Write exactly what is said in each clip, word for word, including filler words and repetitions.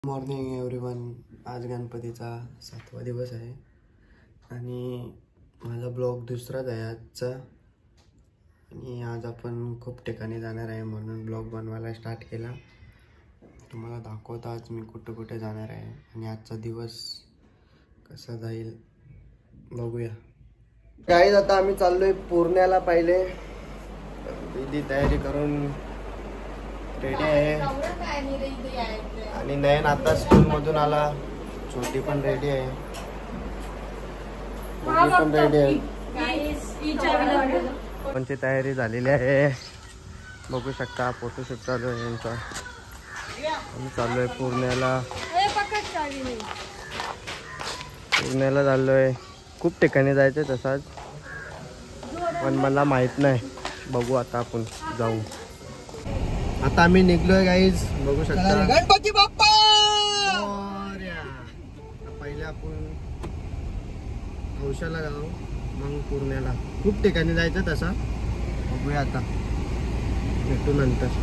Morning everyone. आज गणपतीचा सातवा दिवस आहे आणि माझा ब्लॉग दुसराच आहे आजचा. आणि आज आपण खूप ठिकाणी जाणार आहे म्हणून ब्लॉग बनवायला स्टार्ट केला. तुम्हाला दाखवतो आज मी कुठे कुठे जाणार आहे आणि आजचा दिवस कसा जाईल बघूया. गाईज आता आम्ही चाललोय पुण्याला. पहिले दीदी तयारी करून रेडी आहे आणि नयन आता स्कूल मधून आला. छोटी पण रेडी आहे, पण रेडी आहे. पण तयारी झालेली आहे, बघू शकता. फोटोशूट चालू आहे यांचा. आम्ही चाललोय पुण्याला. पुण्याला चाललोय. खूप ठिकाणी जायचंय तसाच, पण मला माहित नाही. बघू आता आपण जाऊ. आता आम्ही निघलोय गाईज, बघू शकता. गणपती बाप्पा. पहिले आपण हौशाला जाऊ, मग पुण्याला. खूप ठिकाणी जायचं तसा. बघूया आता, भेटू नंतर.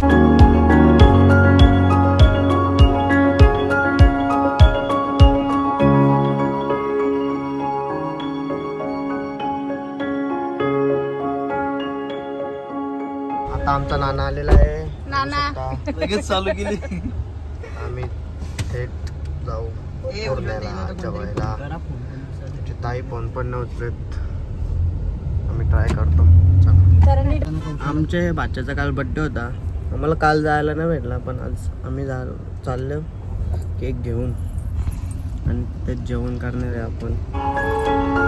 आता आमचा नाना आलेला आहे. नाना लगेच चालू केली. आम्ही थेट जाऊ पुण्याला जेवायला. त्याची ताई फोन पण न उचलत. आम्ही ट्राय करतो. आमच्या बाच्याचा काल बड्डे होता. आम्हाला काल जायला नाही भेटला, पण आज आम्ही जा चाललो केक घेऊन आणि तेच जेवण करणार आहे आपण.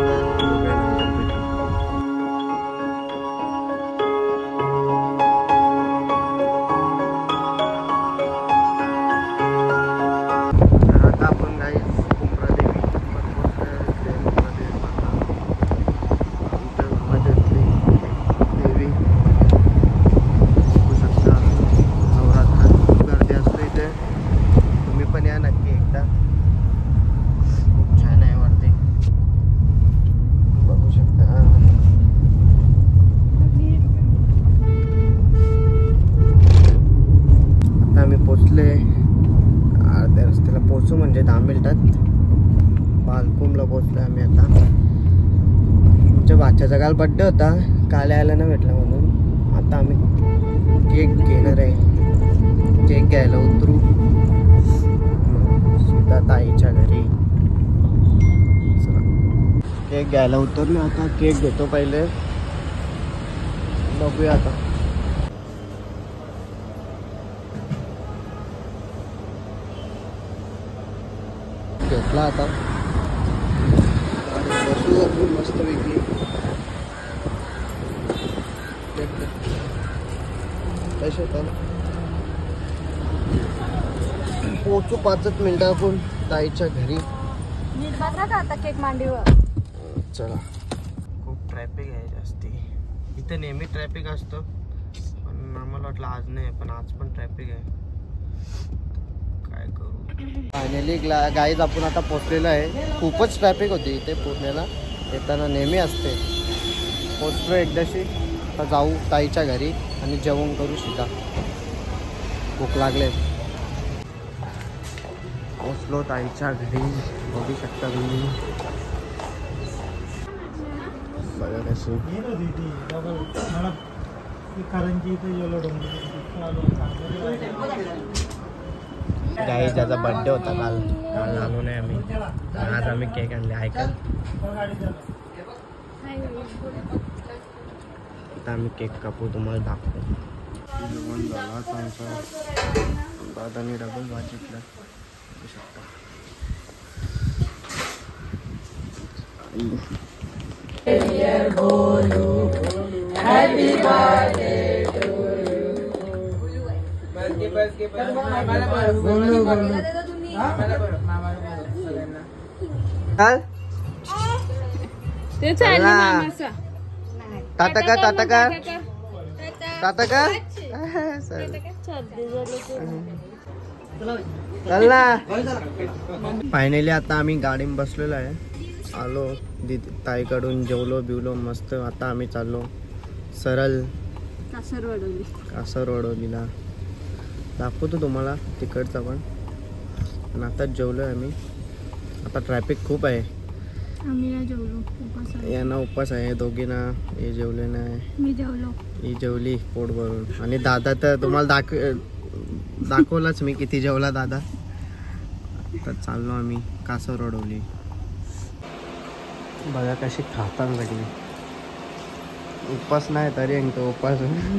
अर्ध्या रस्त्याला पोहोचू, म्हणजे दहा मिनिटात बालकुमला पोहोचलोय आम्ही आता. आमच्या बाच्याचा काल बड्डे होता, काल यायला नाही भेटला म्हणून आता आम्ही केक घेणार आहे. केक घ्यायला उतरू, सीधा ताईच्या घरी. केक घ्यायला उतरलो आता. केक घेतो पहिले, बघूया आता. घेतला आता. बसू मस्त पैकी. पैसे पोचू पाचच मिनिटं आपण ताईच्या घरी. आता केक मांडीवर. चला. खूप ट्रॅफिक आहे जास्ती इथे. नेहमी ट्रॅफिक असतो, पण आम्हाला वाटलं आज नाही, पण आज पण ट्रॅफिक आहे. काय करू. फायनली गाईज आपण आता पोचलेलो आहे. खूपच ट्रॅफिक होती इथे पुण्याला येताना, नेहमी असते. पोचलो एकदाशी. आता जाऊ ताईच्या घरी आणि जेवण करू सीधा. भूक लागले. पोचलो ताईच्या घरी, बघू शकता तुम्ही. बघा कशी गाईज. ज्याचा बर्थडे होता काल, काल आलो नाही आम्ही. आज आम्ही केक आणले. ऐका, आता आम्ही केक कापू, तुम्हाला दाखवतो. जेवण झाला आमचा. दादानी डबल भाजीतला बघू शकता. हॅपी बर्थडे टू टाटा का टाटा का टाटा का. फायनली आता आम्ही गाडीत बसलेलो आहे. आलो ताईकडून, जेवलो बिवलो मस्त. आता आम्ही चाललो सरळ कासरवडोलीला. दाखवतो तुम्हाला तिकडचा पण. आणि आताच जेवलो आहे आम्ही. आता ट्रॅफिक खूप आहे. आम्ही नाही जेवलो, उपास आहे. यांना उपवास आहे दोघींना. हे जेवले नाही, मी जेवलो. ही जेवली पोट भरून. आणि दादा तर तुम्हाला दाखव दाखवलाच मी किती जेवला दादा. तर चाललो आम्ही कासव रोडवली. बघा कशी खातात सगळी. उपवास नाही तरी तो उपवास.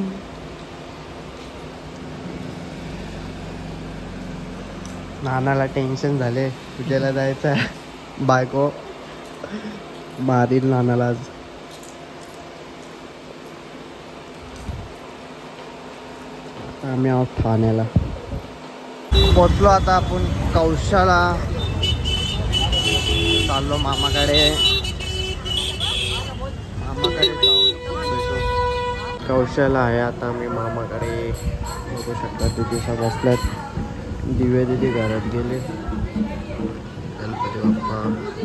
नानाला टेन्शन झाले, पूजेला जायचं. बायको मारील नानाला आज. आम्ही आहोत ठाण्याला. पोचलो आता आपण कौशाला. चाललो मामाकडे. मामाकडे जाऊन भेटू. कौशाला आहे आता मी मामाकडे. बघू शकता दिदीसा बसल्यात. दिव्या दिदी घरात गेले. गणपती बाप्पा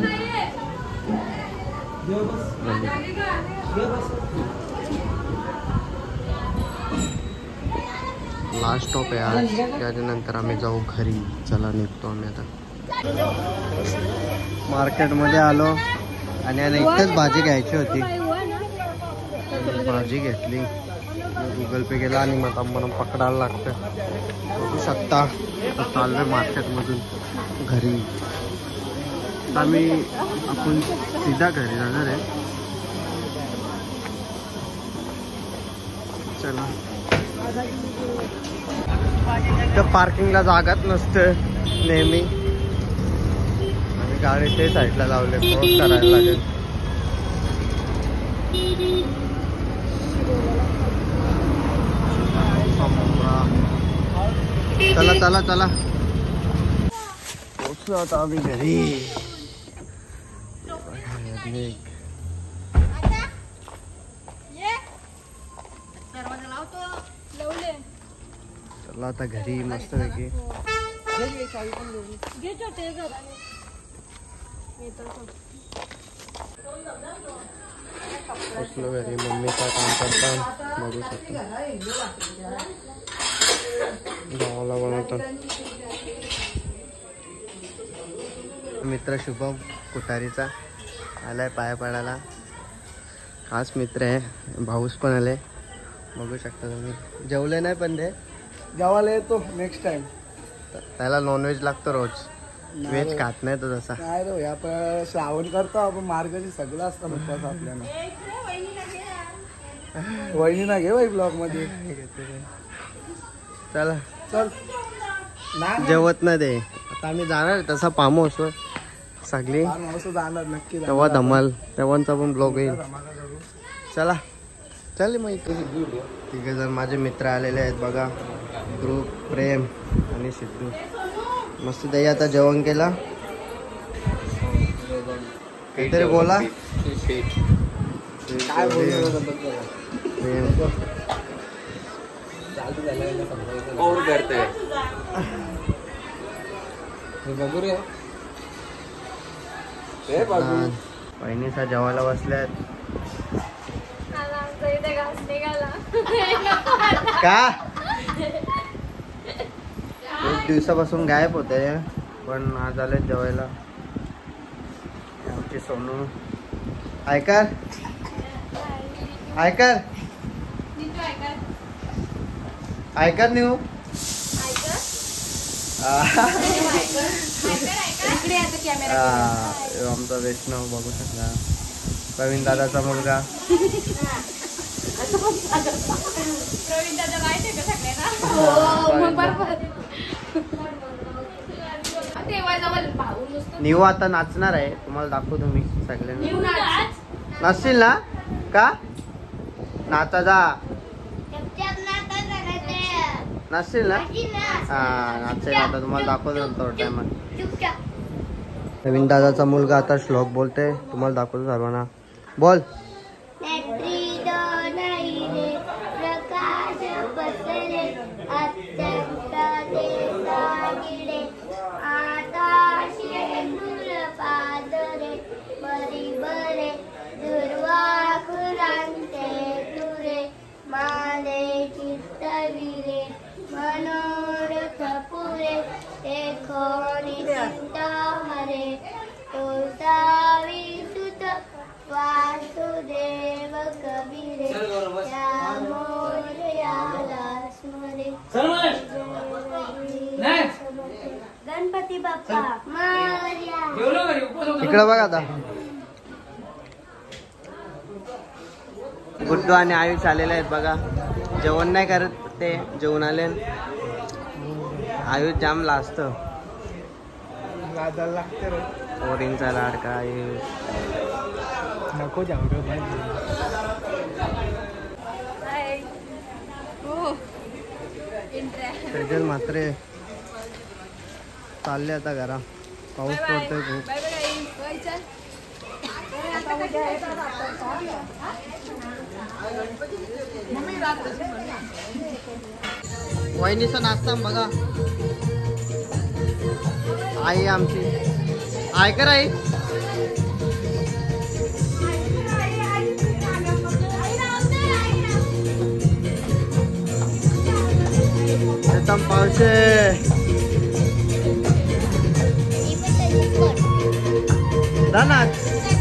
लास्ट स्टॉप आहे आज. त्याच्यानंतर आम्ही जाऊ घरी. चला निघतो आम्ही आता. मार्केटमध्ये आलो आणि आणि इथेच भाजी घ्यायची होती. भाजी घेतली. गुगल पे केला आणि मग मला पकडायला लागतं. बघू शकता चाललोय मार्केटमधून घरी. आम्ही आपण सीधा घरी जाणार आहे. चला. तर पार्किंगला जागाच नसतं नेहमी. आणि गाडी ते साईडला लावले. क्रॉस करायला लागेल. चला चला चला पोचलो आता आम्ही घरी. चला आता घरी मस्त पैकी. पोचलो घरी. मम्मीचा काम करता बघू शकतो. गावाला बनवतात. मित्र शुभम कुटारीचा आलाय पाया पडायला. खास मित्र आहे. भाऊस पण आले. बघू शकता तुम्ही. जेवले नाही पण ते गावाला येतो नेक्स्ट टाइम. त्याला नॉनव्हेज लागतो रोज. व्हेज खात नाही तो तसा. काय रे आपण श्रावण करतो आपण. मार्गाची सगळं असतं उपवास आपल्याला. वहिनी ना घे बाई ब्लॉग मध्ये. चला चल. जेवत नाही ते. आता आम्ही जाणार तसा फार्म हाऊसवर सगळी. जाणार नक्की. तेव्हा धमाल. तेव्हाचा पण ब्लॉग येईल. चला चल. मग तिघे जण माझे मित्र आलेले आहेत बघा. ध्रुव, प्रेम आणि सिद्धू. मस्त दही. आता जेवण केला. काहीतरी बोला. काय बोलतो बघू रे. बहिणीचा जेवायला बसल्यात. का एक दिवसापासून गायब होते पण आज आले जेवायला. आमची सोनू. ऐकर ऐकर ऐकर न्यू. आमचा वैष्णव बघू शकता. प्रवीण दादाचा मुलगा. निव आता नाचणार आहे. तुम्हाला दाखवतो मी सगळ्यांना. नाचशील ना का? नाचा जा. नाचशील ना. हा नाचेल. आता तुम्हाला दाखवतो थोड्या टायमात. नवीन दादाचा मुलगा आता श्लोक बोलते. तुम्हाला दाखवतो सर्वांना. बोल. मनोरथ पुरे एक कोणी चिंतामणे तोसावी सुत वासुदेव कबीरे या मोरयाला स्मरे गणपती बाप्पा मोरया. इकडं बघा आता गुड्डू आणि आयुष आलेले आहेत बघा. जेवण नाही करत ते, जेवण आले. आयुष जाम लाजत. लाजायला लागते रे. पोरींचा लाडका आयुष. नको जाऊ रे बाई. सेजल मात्र चालले आता घरा. पाऊस पडतोय खूप. वहिनीचा नाश्ता बघा. आई आमची आई कर आई. एकदम पावसे दानात.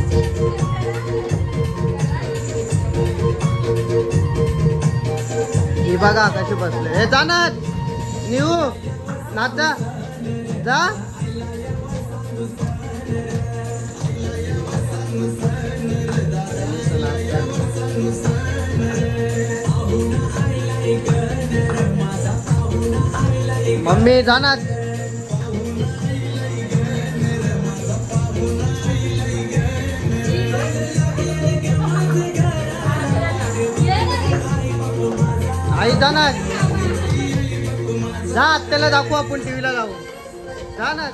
ही बघा कशी बसले. हे जाणार निऊ नाच जा जा. मम्मी जाणार. आई जाणार. जा आत्याला दाखवू आपण टीव्हीला लावू. जाणार.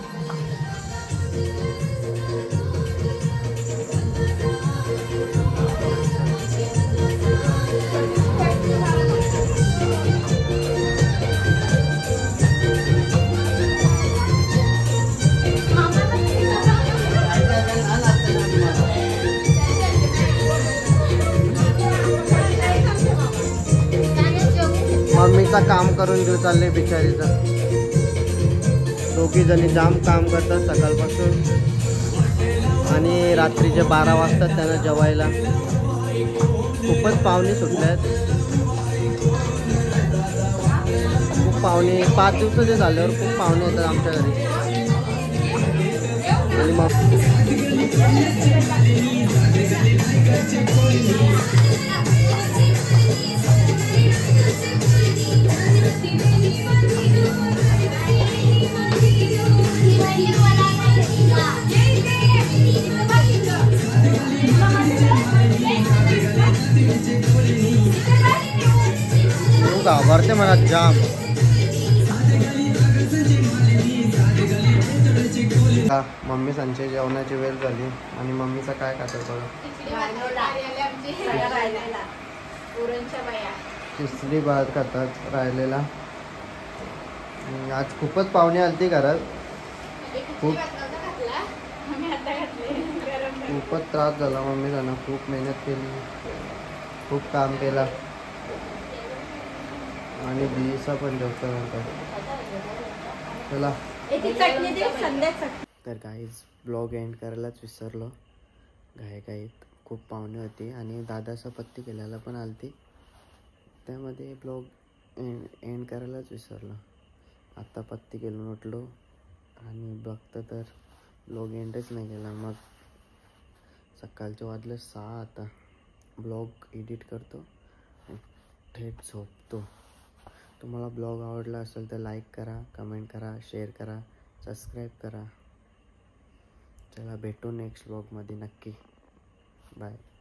मम्मीचा काम करून घेऊ चालले बिचारीचा. दोघी जणी जाम काम करतात सकाळपासून आणि रात्रीचे बारा वाजतात त्यांना जेवायला. खूपच पाहुणे सुटल्यात. खूप पाहुणे पाच दिवसाचे झाल्यावर खूप पाहुणे येतात आमच्या घरी. आणि मग घाबरते मला जाम. मम्मी सांचे जेवणाची वेळ झाली आणि मम्मीचा काय खातात बघा. खिचडी भात खातात राहिलेला. आज खूपच पाहुणे आलती घरात. खूप खूपच त्रास झाला मम्मीचा ना. खूप मेहनत केली, खूप काम केला आणि दिवसा पण जेवता नंतर. चला तर काहीच ब्लॉग एंड करायलाच विसरलो घाई घाईत. खूप पाहुणे होती आणि दादाचा पत्ती केल्याला पण आलती. त्यामध्ये ब्लॉग एंड एंड करायलाच विसरलो. आत्ता पत्ती केलून उठलो आणि बघतं तर ब्लॉग एंडच नाही केला. मग सकाळचे वाजले सहा. आता ब्लॉग एडिट करतो आणि थेट झोपतो. तुम्हाला ब्लॉग आवडला असेल तर लाईक करा, कमेंट करा, शेअर करा, सबस्क्राईब करा. चला भेटू नेक्स्ट ब्लॉगमध्ये नक्की. बाय.